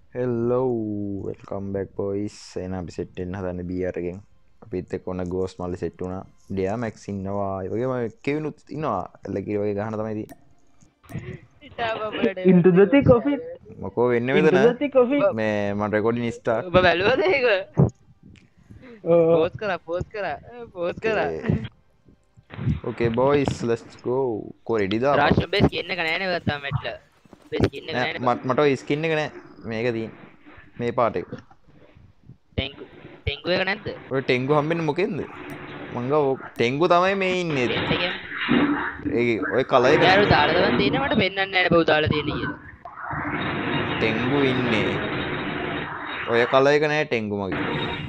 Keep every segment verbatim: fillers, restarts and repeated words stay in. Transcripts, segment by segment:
Hello, welcome back boys. එහෙනම් අපි set වෙන්න හදන්නේ B R එකෙන්. අපිත් එක්ක ඔන්න Ghost මල්ලි සෙට් වුණා. Dea Max ඉන්නවා. ඒ වගේම කෙවිනුත් ඉන්නවා. එල්ලකිරි වගේ ගහන තමයි තියෙන්නේ. Into the thick of it. මොකෝ වෙන්නේ Into මෙතන? the thick of it. මේ මට රෙකෝඩින් ස්ටාර්ට්. ඔබ බැලුවද ඒක? Oh, පෝස් කරා පෝස් කරා පෝස් කරා. Okay boys, let's go. කො රෙඩිද? රාෂ් බේස් කින්න එක නෑනේ වත්තා මෙట్ల. බේස් කින්න එක නෑනේ. මට මට ඔය ස්කින් එක නෑ. මේක තියෙන්නේ. මේ පාට එක. ටෙන්ගු ටෙන්ගු එක නැද්ද? ඔය ටෙන්ගු හම්බෙන්නේ මොකෙන්ද? මං ගාව ටෙන්ගු තමයි මේ ඉන්නේ. ඒ ඔය කලර් එක යාරු දාලා දවන් තියෙන මට පෙන්වන්න නෑනේ බෝ දාලා තියෙන කියලා. ටෙන්ගු ඉන්නේ. ඔය කලර් එක නෑ ටෙන්ගු මගේ.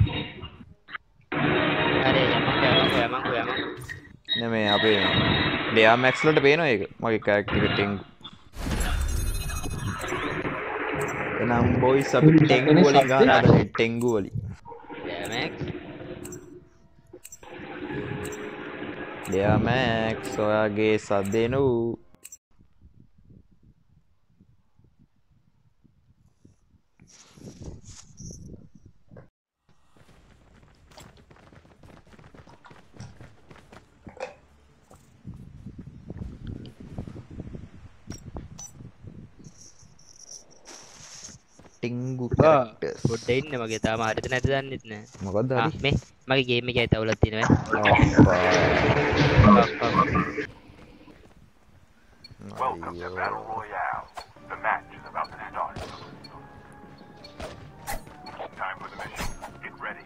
අර යමං යමං යමං යමං. නෙමෙයි අපේ Dea Max වලට පේනවා ඒක. මගේ character එක ටෙන්ගු. එනම් boys අපි ටෙන්ගු වලින් ගහනවා ටෙන්ගු වලින්. Max Dea Max ඔයාගේ සද්දේනු ටෙන්ගු characters පොඩ්ඩ ඉන්න මගේ තාම හරිද නැද්ද දන්නෙත් නෑ. මොකද්ද ආ හරි? මේ මගේ ගේම් එකේ තවලක් තියෙනවා. Welcome to Battle Royale. The match is about to start. Time for the mission. Get ready.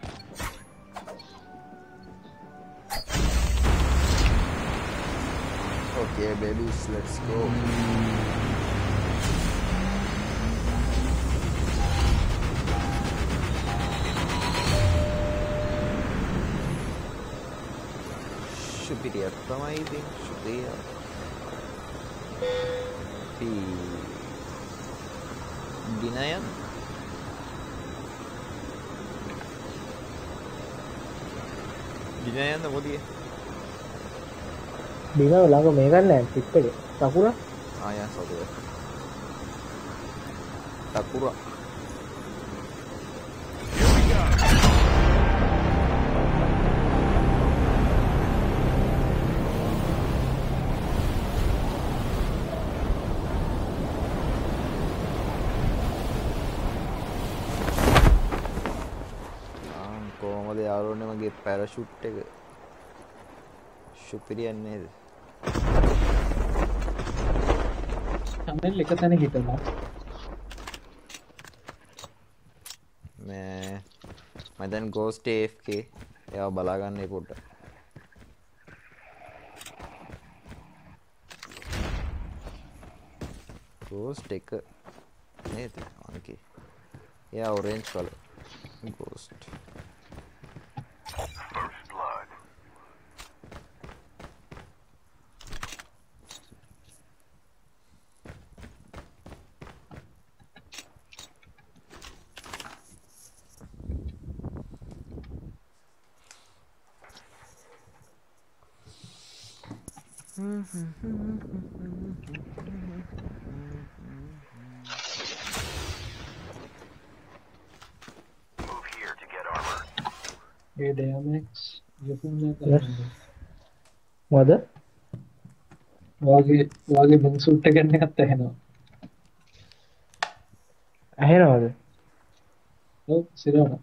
Okay babies, let's go. Superior තමයි ඉතින් superior. P Dinayan Dinayan da මොදියේ Dina ළඟ මේ ගන්න නෑ ටිප් එක. සකුරා. ආයා සතුව Sakura කොහොමද යාළුවනේ මගේ පැරෂූට් එක superior නේද? channel එක තැන හිටනවා. මේ මම දැන් Ghost A F K එයාව බලා ගන්න පොඩ්ඩක්. Ghost එක නේද? අනකේ. එයා orange color. Ghost. First blood. Move here to get armor. A Dea Max යොකුන්න කරන්නේ. මොකද? වාගේ වාගේ බින් සූට් එක ගන්න එකත් ඇහෙනවා. ඇහෙනවද? ඔව් සිරවන.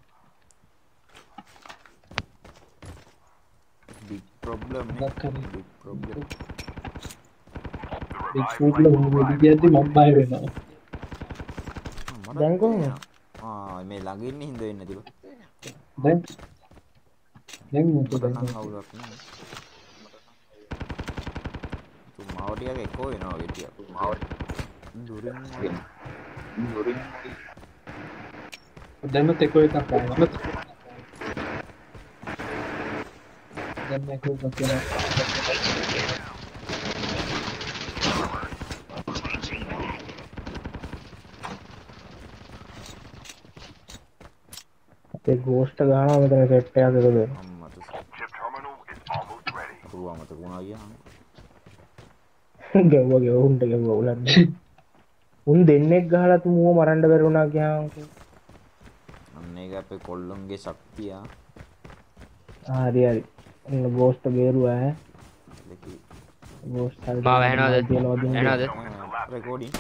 Big problem නේ. දක්කනේ. Big problem. බික් ප්‍රොබ්ලම් වෙන්නේ කියද්දි මම බය වෙනවා. දැන් කොහොමද? ආ මේ ළඟ ඉන්න හින්දා වෙන්නේ නැතිව. දැන් දැන් මොකද නම් දැන්? අවුලක් නෑ. තු මාව ටිකක් එක්කෝ වෙනවා වගේ ටිකක්. මාව දුරින් දුරින් දැන්ම තෙකෝ එකක් ආවා. දැන් මේක උගක් වෙනවා. ඒ ගෝස්ට් ගහනවා මෙතන සෙට් එකක් එකද අම්මට Chip terminal is almost ready. පුරුවා මතක වුණා ගියාම. ගැව්වා ගැවුන්ට ගැව්වා උලන්නේ උන් දෙන්නෙක් ගහලා තුමුව මරන්න බැරි වුණා කියන්කෝ. අන්න ඒක අපේ කොල්ලොන්ගේ ශක්තිය. හරි හරි. ඔන්න ගෝස්ට් බේරුවා ඈ. ලකි ගෝස්ට් හරි. මාව ඇහෙනවද? ඇහෙනවද? රෙකෝඩින්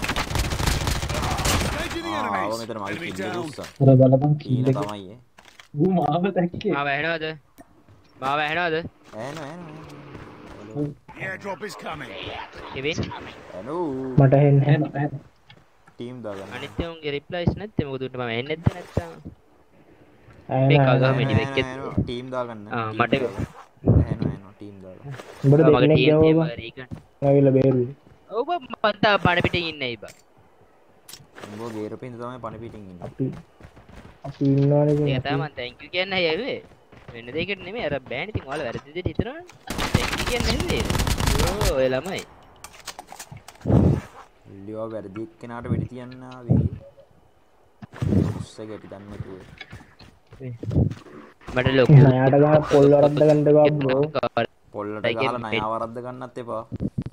ආව මෙතන මගේ කිල්ල දුස්සා. අර බලපන් ඊන කීයක තමයි ඒ. ඌ මාව දැක්කේ. මාව ඇහෙනවද? මාව ඇහෙනවද? ඇන ඇන The airdrop is coming. Kevin ඇනු මට හෙන්නේ නැහැ. ටීම් දාගන්න. අනිත් උන්ගේ රිප්ලයිස් නැත්තේ මොකද උන්ට මම එන්නේ නැද්ද නැත්තම් ඇයි මේක නෑ. අගම මෙඩි වෙක්කෙත් ටීම් දාගන්න. ආ මට ඇන ඇන ටීම් දාගන්න. උඹට මගේ දෙන්නෙක් ටීම් ගාවා ටීම් රීකන් ඇවිල්ලා බේරුවේ. ඔබ මන්තා බණ පිටින් ඉන්නේ ඉබා උඹ ගේරපින් තමයි පණ පිටින් ඉන්නේ. අපි අපි ඉන්නවනේ ඒක ඉතින්. තමයි මම thank you කියන්නේ ඇයි වෙන දෙයකට නෙමෙයි අර බෑන් ඉතින් ඔයාලා වැරදි දෙයට හිතනවනේ thank you කියන්නේ නෙමෙයි ඕ ඔය ළමයි ලියෝ වැරදි එක්කෙනාට වෙඩි තියන්න ආවේ. උස්සගටි දන්නේ නැතුව. මට ලොකු නයාට ගහ පොල් වරද්ද ගන්න එපා බ්‍රෝ. පොල්ලට ගහලා නයා වරද්ද ගන්නත් එපා.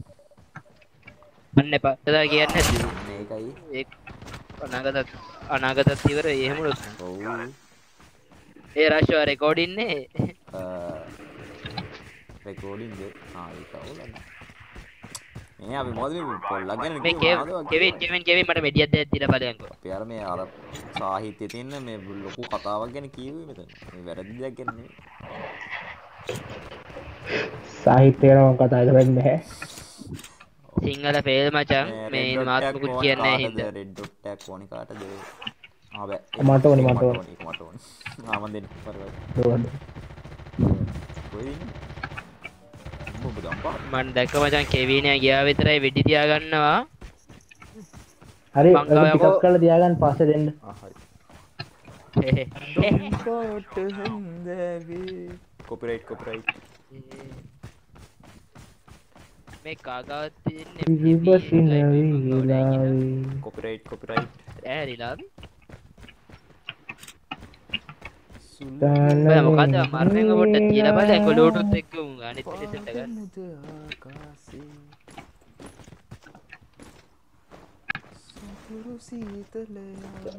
අන්න එපා එදා කියන්නේ නැද්ද මේකයි. ඒ අනාගත අනාගතත් ඉවර එහෙම උනොත් ඔව්. ඒ රෂ්ව රෙකෝඩින් නේ රෙකෝඩින්ග් ආ ඒක ඕලන්න. මේ අපි මොකද මේ පොල්ලා ගැන මේ කෙවින් කෙවින් කෙවින් මට මෙඩියක් දෙයක් දීලා බලයන්කෝ අපි අර මේ අර සාහිත්‍යයේ තියෙන මේ ලොකු කතාවක් ගැන කියුවේ මෙතන. මේ වැරදි දෙයක් ගැන නෙමෙයි. සාහිත්‍යය නම් කතා කරන්නේ නැහැ. සිංහල ෆේල් මචං මේ මාත්මකුත් කියන්නේ නැහැ හින්දා රෙඩ් ඩොට් ටැග් ඕනි කාටද? ආ බෑ. මට ඕනි මට ඕනි. ඒක මට ඕනි. ආ මන් දෙන්න පරවයි. රෝඩ්. කොහෙද ඉන්නේ? ඔබ දම්පා. මම දැක්ක මචං කෙවින් ගියා විතරයි වෙඩි තියා ගන්නවා හරි මං ගාව ඒක ටිකක් යකෝ. කරලා තියාගන්න පස්සේ දෙන්න. ආ හරි. හේ කොට හන්දවි. Copyright copyright. මේ කාගාවත් තියෙන්නේ විබසින විලාවි. Copyright copyright. ඇරිලා තාන බෑ මොකද මරණය පොඩ්ඩක් තියලා බලන්න කොලෝටුත් එක්ක උන් අනිත් පිටසට ගන්න ආකාසේ සුපුරු සීතලයයි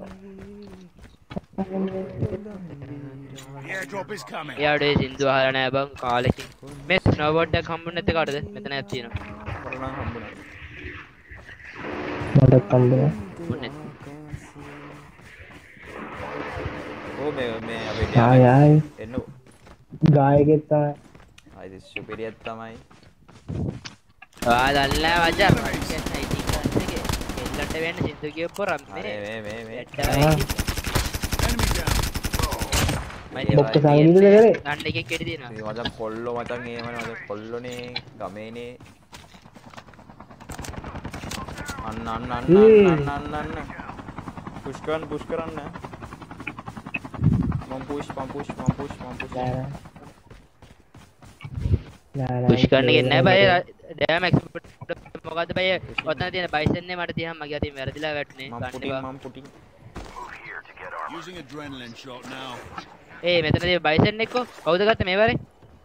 The airdrop is coming. එයාට ඒ සින්දු අහලා නෑ බං කාලෙකින් මේ ස්නෝබෝඩ් එකක් හම්බුනේ නැත්තේ කාටද මෙතන ඇත් තියෙනවා කරුණා හම්බුණා. මට කම්බුණා. හම්බුනේ ඕ මේ මේ අපේ ආයි ආයි එන්න ගායකෙක් තමයි. ආයි සුපිරියක් තමයි. ආ දල්ලා වජා කියන්නේ ඉතින් එකේ එල්ලට වෙන්න සින්දු කියපොරම් අනේ මේ මේ මේ මේ Enemy down. බොක්ක සංගීතද කරේ? ගන්න එකෙක් කෙටි දෙනවා මේ මචං කොල්ලෝ මචං එහෙමනේ මචං කොල්ලෝනේ ගමේනේ අන්න අන්න අන්න අන්න අන්න අන්න පුෂ් කරන්න පුෂ් කරන්න මම පුෂ් මම පුෂ් මම පුෂ් මම පුෂ් නෑ නෑ. පුෂ් කරන්න ගෙන්නේ නෑ බය ඩෑම් එක්ස්පර්ට් මොකද්ද බය ඔතන තියෙන බයිසන් නේ මට තියහම මගේ අතින් වැරදිලා වැටුනේ මම ගන්න පුටින් බා මම පුටින් Using adrenaline shot now. ඒ මෙතන තියෙන බයිසන් එක්කෝ කවුද ගත්තේ මේ වරේ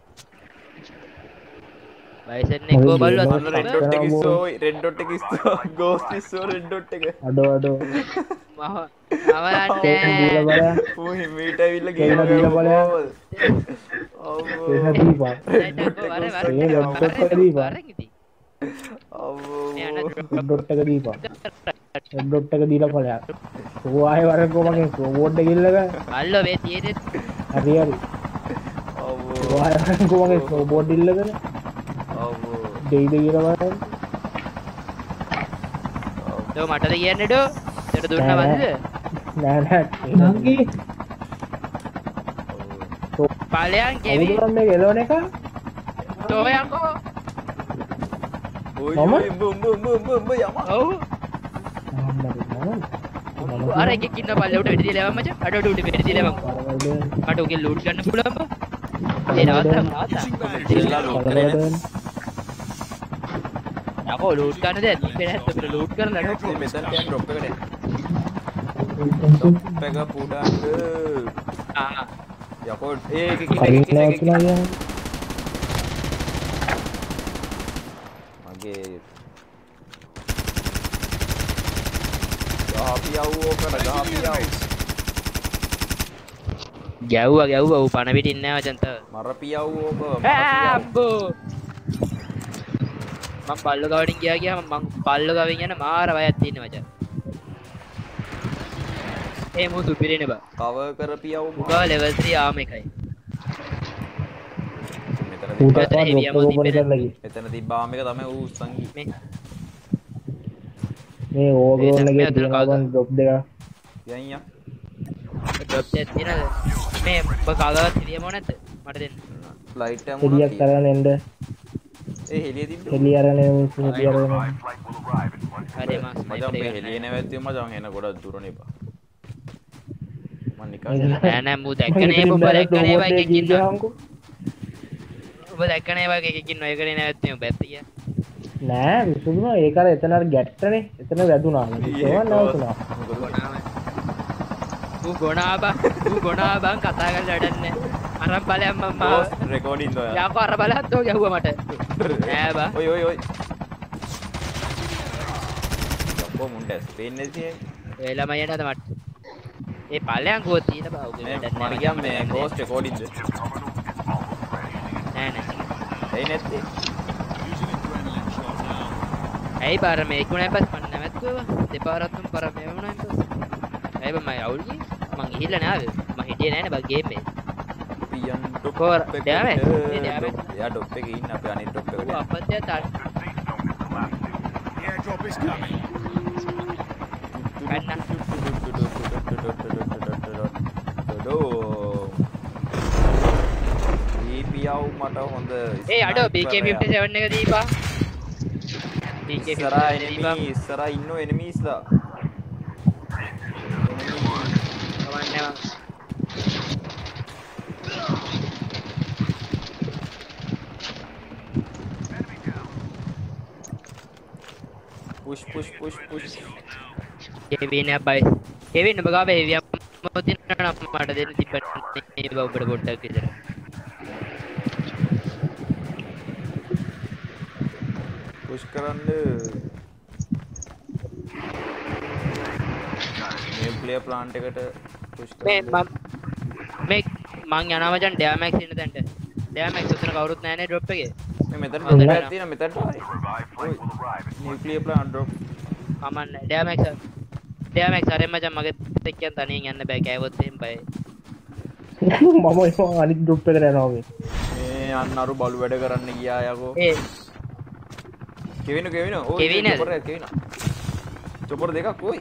බයිසන් එක්කෝ බලුවා අන්න රෙඩ් ඩොට් එක ඉස්සෝ රෙඩ් ඩොට් එක ඉස්සෝ ගෝස්ට් ඉස්සෝ රෙඩ් ඩොට් එක අඩෝ අඩෝ. මම තෝකන් දීලා අවරන්නේ බලන්න. ඌ හිමීට ඇවිල්ලා ගේම තේරෙන දීලා බලන්න. ඔව් එහෙම දීපන්. වරේ වරේ ඒ ලොඩ් එක දීපන්. වරෙන් ඉතින් ඔව් මේ අන්න ඩොට් එක දීපන්. ඩොට් එක දීලා ඵලයක්. ඕ ආයේ වරක් කොමගෙන් බෝඩ් එක ඉල්ලග. අල්ලෝ මේ තියෙන්නේ හරි හරි. ඔව් ඕ ආයේ වරක් කොමගෙන් බෝඩ් ඉල්ලගෙන ඔව් දෙයිද කියලා බලන්න. තෝ මටද කියන්නේ ඩෝ එතන දුන්නා වන්ද නෑ නෑ. නංගි. ඵලයන් කෙවි අවුරුද්දක් මේක එළවන එක. තෝ යකෝ ඔය මම? උඹ උඹ උඹ උඹ උඹ යම ඔව් මම අර එකෙක් ඉන්න පල්ලේ උඩ වෙඩි තියලා යවම් මචං අඩ උඩ උඩ වෙඩි තියලා යවම් මට උගේ ලූට් ගන්න පුළුවන් බා ඒ නවත්තා නවත්තා ඉල්ලලා ලෝක කරේ නේ යකෝ ලූට් ගන්න දෙයක් තිබ්බේ නැහැ අපිට ලූට් කරලා නෝ මේ මෙතන තියෙන ඩ්‍රොප් එකට ඩ්‍රොප් එක පුඩන්න ආ යකෝ ඒ එක කලින් එක නෑ එක කියලා කියන්නේ. මගේ මොකද ගහපියාව ගැව්වා ගැව්වා ඌ පණ පිටින් නෑ මචං තව මරපියාව ඕක අම්බෝ මම පල්ලෝ ගවටින් ගියා ගියා මම පල්ලෝ ගවෙන් යන මාර වයක් තියෙන මචං ඒ මෝ සුපිරිනේ බා කව කරපියාව උගා ලෙවල් three ආම එකයි ඌට ඔක්කොම කරලා ගියේ එතන තිබ්බාම එක තමයි ඌ උස්සන්ගි මේ මේ ඕගෝල් එකේ තියෙනවා ඩ්‍රොප් දෙක යන්යා ඩ්‍රොප් එකක් තියෙනද මේ ඔබ කාගාවත් හිරියම නැද්ද මට දෙන්න ලයිට් එක එලියක් කරගෙන එන්න ඒ හෙලිය තිබ්බේ එලිය අරගෙන එලිය අරගෙන හරි මාස් මචං මේ හෙලිය නැවැත්තුව මචං එන ගොඩක් දුරනේ බා මම නිකන් නෑ නෑ මූ දැක්කනේ ඔබ දැක්කනේ වගේ එකකින් ඉන්නවා ඔබ දැක්කනේ වගේ එකකින් ඉන්නවා ඒකනේ නැවැත්තුවේ ඔබ ඇත්ත කිය නෑ විසුණු ඒක අර එතන අර ගැට්ටනේ එතන වැදුනා ඒක නවතුනා ඌ ගොනා බං ඌ ගොනා බං කතා කරලා වැඩන්නේ අරන් බලයන් මම රෙකෝඩින් දෝ යාකෝ අර බලහත් ඔය ගැහුවා මට නෑ බා ඔය ඔය ඔය යකෝ මුන්ඩස් පේන්නේ තියෙන්නේ ඒ ළමයි යනද මට ඒ පල්ලයන් ගෝ තියෙන බා උගේ වැඩක් මට කියම් මේ ගෝස්ට් රෙකෝඩින්ද නෑ නෑ ඒ නැත්තේ ඇයි බාර මේ ඉක්ුණා පස් මන් නැවැත්තුවා දෙපාරක් තුන් පාරක් මේ වුණා ඉතින් ඇයි බං මම අවුල් ගියේ මං ගිහිල්ලා නෑ ආවේ මං හිටියේ නෑනේ බං ගේම් එකේ පියන් කොර ඩොප් ඩෑමේජ් ඒ ඩෑමේජ් යා ඩොප් එකේ ඉන්න අපේ අනිත් ඩොප් එකට ඌ අපත්‍ය තාත් The airdrop is coming. කන්න දීපියව මට හොඳ ඒ අඩෝ B K fifty-seven එක දීපා B K ඉස්සරහා fifty-seven දීපා එනිමි ඉස්සරහා ඉන්නෝ එනිමීස්ලා කවන්නේ මං push push push push Kevin බයි කෙවින් ඔබ ගාව හේවියම් මොදින නම් මට දෙන්න තිබ්බනේ ඔබට පොඩ්ඩක් විතර push කරන්න මේ ප්ලේයර් ප්ලාන්ට් එකට push මේ කරන්න මම මේ මං යනවා මචං ඩෑමැක්ස් ඉන්න තැනට ඩෑමැක්ස් උතන කවුරුත් නැහැ නේ ඩ්‍රොප් එකේ මේ මෙතන මෙතන තියෙන මෙතන නියුක්ලියර් ප්ලාන්ට් ඩ්‍රොප් කමන්නේ ඩෑමැක්ස් ඩෑමැක්ස් අරෙන් මචං මගේ දෙක්කෙන් තනියෙන් යන්න බෑ කෑවොත් එහෙම බයි මම ඒක අනිත් ගෲප් එකට යනවා මේ මේ අන්න අරු බලු වැඩ කරන්න ගියා යකෝ ඒ කෙවිනු කෙවිනු ඕ කෙවින චොපර කෙවින චොපර දෙකක් ඕයි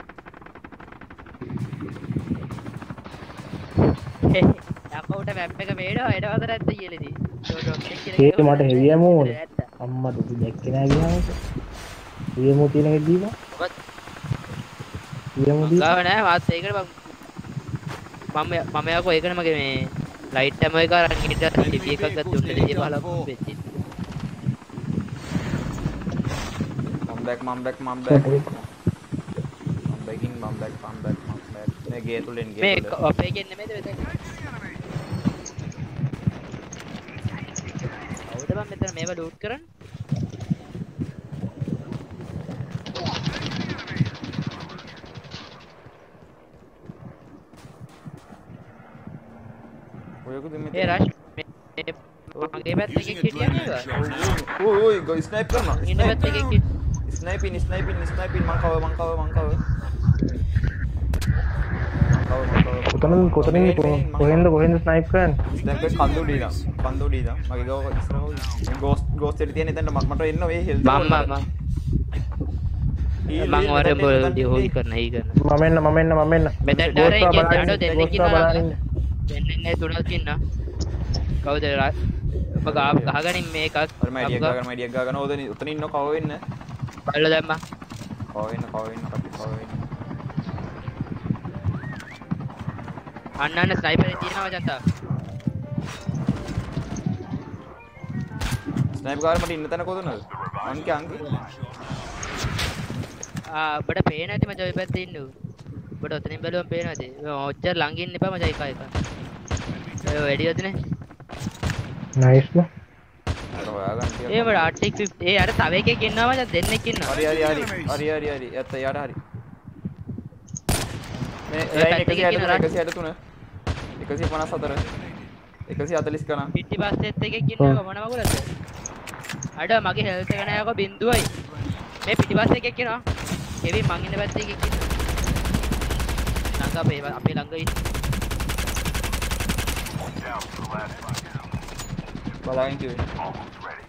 යකෝට මැප් එක වේඩෝ හෙඩ වතර ඇත්ත කියලාදී ඒක මට හෙවි ඇමෝ ඕනේ අම්මා දුක දැක්කේ නෑ ගියාම හෙවි ඇමෝ තියෙන එක දීපන් හෙවි ඇමෝ දීපන් ගාව නෑ වාත් ඒකට මම මම මම යකෝ ඒකනේ මගේ මේ ලයිට් හැම එක අරන් ගිහින් ටිවි එකක් ගත්ත උන්ට දෙය පහලක් වෙච්චි මම් බෑක් මම් බෑක් මම් බෑක් මම් බෑකින් මම් බෑක් මම් බෑක් මම් බෑක් මේ ගේ තුලෙන් ගේ මේ තුල අපේ ගෙන්නේ මේද වෙතේ අවුද මම මෙතන මේව ලූට් කරන්න ඔයකද මේ ඒ රෂ් මගේ පැත්තේ එකෙක් හිටියා නේද ඔය ඔය ගෝ ස්නයිප් කරනවා ඉන්න පැත්තේ එකෙක් හිටියා ස්නයිපින් ස්නයිපින් ස්නයිපින් මං කව මං කව මං කව කොතනින් කොතනින් කොහෙන්ද කොහෙන්ද ස්නයිප් කරන්නේ ස්නයිප් එක කන්දු ඩීලා කන්දු ඩීලා මගේ ගාව ඉස්සරහ ගෝස්ට් ගෝස්ට් එක තියෙන එතන මට එන්න ඔය හෙල්ත් මම මම මම වරේ බෝල් හොයි කරන හයි කරන මම එන්න මම එන්න මම එන්න මෙතන ඩාරේ කියන ඩාඩෝ දෙන්නෙක් ඉන්නවා දෙන්නේ තුනක් ඉන්නවා කවුද ඔබ ගහගනින් මේකක් අර මයිඩියක් ගාගෙන මයිඩියක් ගාගෙන ඕද උතන ඉන්න කව වෙන්න බල්ල දැම්මා කව වෙන්න කව වෙන්න කටි කව වෙන්න අන්න අන්න ස්නයිපරේ තියෙනවා ජනතා ස්නයිප් ගාගෙන මට ඉන්න තැන කොතනද අංකේ අංකේ ආ බඩ පේන නැති මචං ඔය පැත්තේ ඉන්නු බඩ ඔතනින් බැලුවම පේනවාද ඔච්චර ළඟ ඉන්න එපා මචං එක එක ඔය වැඩියද නේ නයිස් නේ අර හොයාගන්න ඒ බඩ ආර්ටික් ෆිෆ්ටි ඒ අර තව එකෙක් ඉන්නවා මචං දෙන්නෙක් ඉන්නවා හරි හරි හරි හරි හරි හරි ඇත්ත යාට හරි මේ ඒ ලයින් පැත්තේ එකසිය කෙනා හැට තුන එකසිය පනස් හතර එකසිය හතලිස් ගණන් පිටි පස්සෙත් එකෙක් ඉන්නව මොන මගුලද අඩ මගේ හෙල්ත් එක නෑකෝ බින්දුවයි මේ පිටි පස්සේ එකෙක් ඉන්නවා කෙවි මං ඉන්න පැත්තේ එකෙක් ඉන්නවා ළඟ අපේ අපේ ළඟ ඉන්න Down to the last five. බලාගෙන කිව්වේ Almost ready.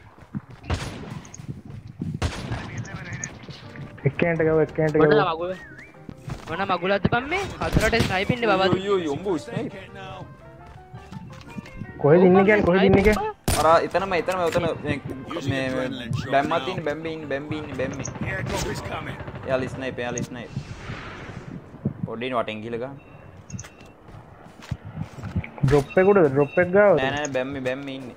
එක්කෙන්ට ගව එක්කෙන්ට මොන ගව මගුල මොන මගුලක්ද බම් මේ හතරට ස්නයිප් ඉන්නේ බබා අයියෝ අයියෝ උඹ ස්නයිප් කොහෙද ඉන්නේ කියන්නේ කොහෙද ඉන්නේ කියන්නේ අර එතනම එතනම එතන මේ මේ බැම්මත් ඉන්නේ බැම්බේ ඉන්නේ බැම්බේ ඉන්නේ බැම්මේ Airdrop is coming. එයාලා ස්නයිප් එයාලා ස්නයිප් පොඩ්ඩින් වටෙන් ගිහලා ගන්න ඩ්‍රොප් එකකට ඩ්‍රොප් එක ගාව නෑ නෑ බැම්මේ බැම්මේ ඉන්නේ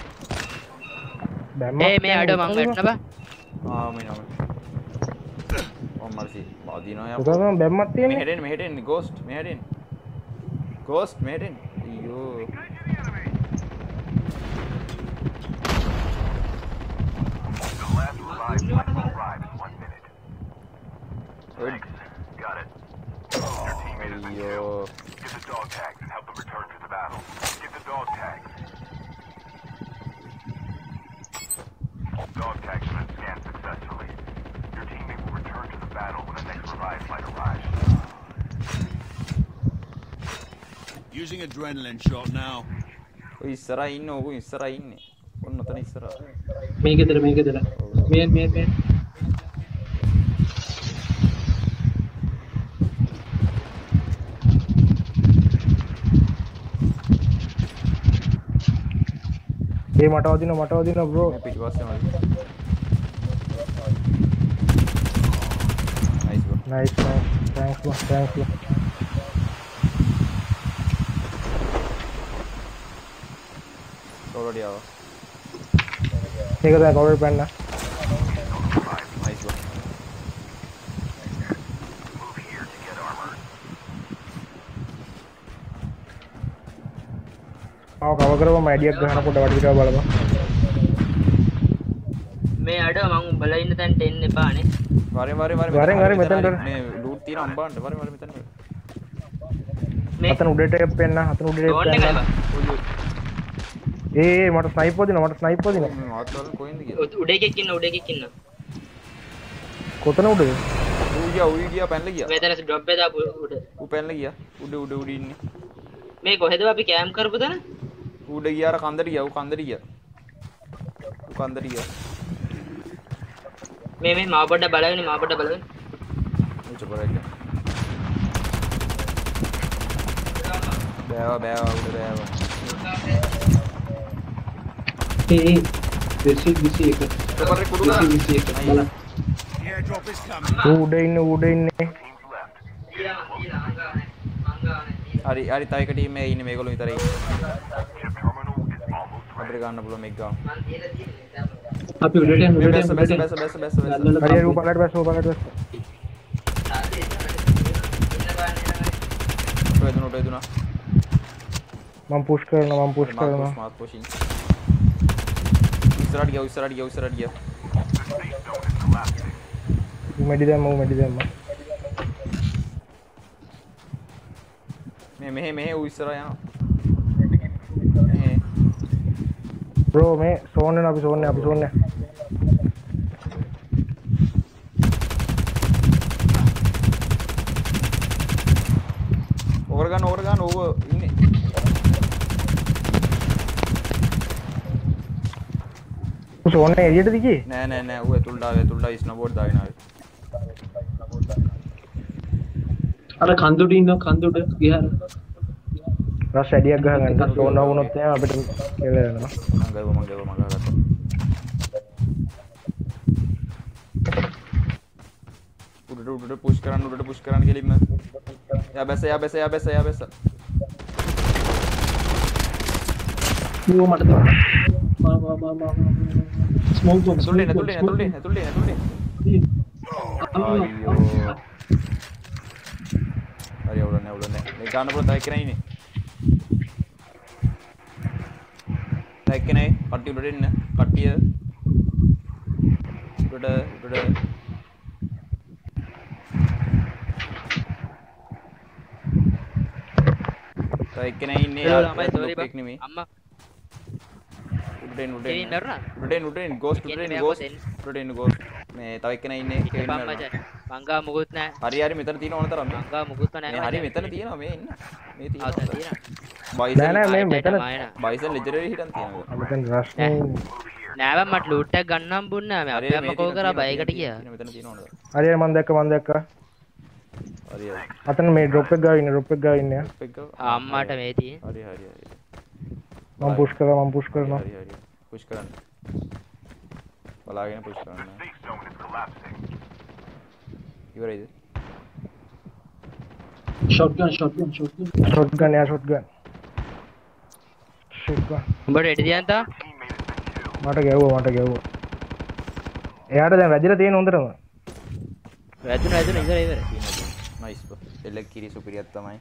දැම්ම ඒ මේ අඩ මං වැටෙන්න බා ආ මේ නම ඔම් මල්සි බාදිනවා යා උතන බැම්මක් තියෙන්නේ මෙහෙට එන්න මෙහෙට එන්න ගෝස්ට් මෙහෙට එන්න ගෝස්ට් මෙහෙට එන්න අයියෝ The last revive flight will arrive in one minute. Good. Got it. Your teammate is in අයියෝ jail. Get the dog tags and help them return to the battle. Get the dog tags. Dog tags have been scanned successfully. Your teammate will return to the battle when the next revive flight arrives. Using adrenaline shot now. ඔය ඉස්සරහා ඉන්න ඕක ඉස්සරහා ඉන්නේ ඔන්න ඔතන ඉස්සරහා මේකේදර මේකේදර මේ මේ මේ ඒ මට වදින මට වදින බ්‍රෝ මේ පිටිපස්සේ මල්ලි nice bro nice nice thanks bro thanks bro කවුරුද ආවා මේක දැන් කවුරුද පැන්න nice bro Move here to get armor. ආව කව කරපම අයිඩියක් ගන්න පොඩ වටපිටව බලපන් මේ අඩ මං උඹලා ඉන්න තැනට එන්න එපානේ වරෙන් වරෙන් වරෙන් වරෙන් වරෙන් මෙතන කර. මේ ලූට් තියෙන අම්බාන්ට වරෙන් වරෙන් මෙතන මේ අතන උඩට එප්පෙන්න අතන උඩට ඩෝන් එකයි එප්පෙන්න බා ඒ ඒ මට ස්නයිප් වදිනවා මට ස්නයිප් වදිනවා මේ මාත්වල කොහෙන්ද ගියා උඩ එකෙක් ඉන්න උඩ එකෙක් ඉන්න කොතන උඩද ඌ ගියා ඌ ගියා පැනලා ගියා මෙතන ඩ්‍රොප් එක දාපු උඩ ඌ පැනලා ගියා උඩ උඩ උඩ ඉන්නේ මේ කොහෙද අපි කැම්ප් කරපු තැන උඩ ගියා අර කන්දට ගියා ඌ කන්දට ගියා ඌ කන්දට ගියා මේ මේ මාව පොඩ්ඩක් බලගෙන මාව පොඩ්ඩක් බලගෙන ඌ චපරයිද බෑවා බෑවා උඩ බෑවා ඒ දෙසි විසි එක චපරේ කුඩු ගන්න විසි එක බලන්න The airdrop is coming. උඩ ඉන්න උඩ ඉන්නේ හරි හරි තව එක ටීම් එකේ ඉන්නේ මේගොල්ලෝ විතරයි Chip terminal is almost ready. අපිට ගන්න පුළුවන් මේක ගාව අපි උඩට යන්න මේ උඩට බැස්ස යන්න බැස්ස උඩට බැස්ස බැස්ස බැස්ස බැස්ස යන්න හරි ඌ බලට බැස්ස ඌ බලට බැස්ස ඔය දුන ඔය දුන මම පුෂ් කරනවා මම පුෂ් කරනවා ස්මාර්ට් පුෂින් ඉස්සරහට ගියා ඉස්සරහට ගියා ඉස්සරහට ගියා ඌ මෙඩි දැම්ම ඌ මෙඩි දැම්ම මේ මෙහෙ මෙහෙ ඌ ඉස්සරහ යනවා මෙහෙ බ්‍රෝ මේ සෝන් එක අපි සෝන් එක අපි සෝන් එක ඕවර ගන්න ඕවර ගන්න ඕව ඉන්නේ ඌ සෝන් එක එළියට දිගේ නෑ නෑ නෑ ඌ ඇතුළට ආවේ ඇතුළට ආවේ ස්නෝබෝඩ් දාගෙන ආවේ අර කන්දුට ඉන්න කන්දුට ගියාර රස් ඇඩියක් ගහගන්න සෝන් එක වුණොත් එහෙනම් අපිට කියලා යනවා මං ගාව මං ගාව මං ගාගත්තා උඩට උඩට පුෂ් කරන්න උඩට පුෂ් කරන්න කෙලින්ම යා බැස යා බැස යා බැස යා බැස ඌ මට මා මා මා මා ස්මෝක් බොම්බ් ඇතුළේ ඇතුළේ ඇතුළේ ඇතුළේ ඇතුළේ අයියෝ හරි අවුල නැහැ අවුල නැහැ මේ ගන්න පුළුවන් තව එක්කෙනා ඉන්නේ තව එක්කෙනා කට්ටිය උඩට එන්න කට්ටිය උඩට උඩට තව එක්කෙනා ඉන්නේ Hello, යාළුවා, lamai, sorry, ලොක් bang. එක නෙමෙයි. Amma. උඩෙන් Kevin උඩෙන් මැරුණා? උඩෙන් උඩෙන් ගෝස්ට් Kevin උඩෙන් මෙයා ගෝස්ට් කොහෙද උඩෙන් ගෝස්ට් මේ තව එක්කෙනා ඉන්නේ කෙවින් බම් මැරුණා. මචං. මංගා මුකුත් නැහැ. හරි හරි මෙතන තියෙන ඕන තරම් මේ. මංගා මුකුත් නැහැ. මේ හරි මෙතන තියෙනවා මේ ඉන්න මේ ආ තියෙනවා තියෙනවා. බයිසන් නෑ නෑ මේ මෙතන බයිසන් ලෙජරරි හිටන් තියෙනවා මෙතන රස්නේ නෑ බං මට ලූට් එක ගන්නම් බුන්නේ නැහැ. හරි මම අපේ අම්මා කෝ කරා බයිකට ගියා. මෙතන තියෙන ඕනද හරි හරි මම දැක්ක මම දැක්කා හරි හරි අතන මේ ඩ්‍රොප් එක ගාව ඉන්නේ ඩ්‍රොප් එක ගාව ඉන්නේ එක අම්මාට මේ තියෙන. හරි හරි හරි මම පුෂ් කරා මම පුෂ් කරනවා හරි හරි පුෂ් කරන්න බලාගෙන පුෂ් කරන්න Safe zone is collapsing. ඉවරයිද Shotgun, shotgun, shotgun. ෂොට්ගන් යා ෂොට්ගන් ෂොට්ගන් උඹට එඩි දියන් තා? මට ගැව්වා මට ගැව්වා එයාට දැන් වැදිලා තියෙන හොඳටම වැදුන වැදුන ඉවර ඉවර. නයිස් බෝ එල්ල කිරි සුපිරියක් තමයි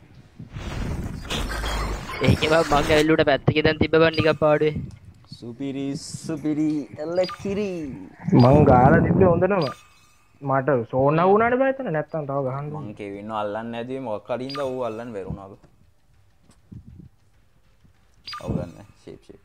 ඒකේ බං මං ඇවිල්ලුට පැත්තක දැන් තිබ්බ බං ටිකක් පාඩුවේ. සුපිරි සුපිරි එල්ල කිරි මං ගාලා තිබ්බේ හොඳටම මට සෝන් වුණානේ බෑ එතන නැත්තම් තව ගහන්න මං කෙවින්ව අල්ලන්නේ නැදී මොකක් හරි ඉඳලා ඌ අල්ලන්න බැරුණා බෝ අවුලක් නැහැ ෂේප් ෂේප්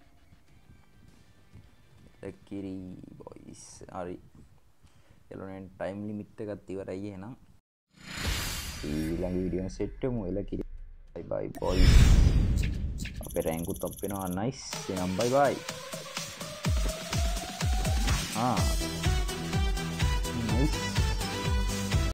එල්ල කිරි බොයිස් හරි එළොනෙන් ටයිම් ලිමිට් එකත් ඉවරයි එහෙනම් ඊළඟ වීඩියෝ එක සෙට් වෙමු එල්ල කිරි බයි බයි බොයිස් අපේ රැන්කුත් අප් වෙනවා නයිස් එහෙනම් බයි බයි ආ nice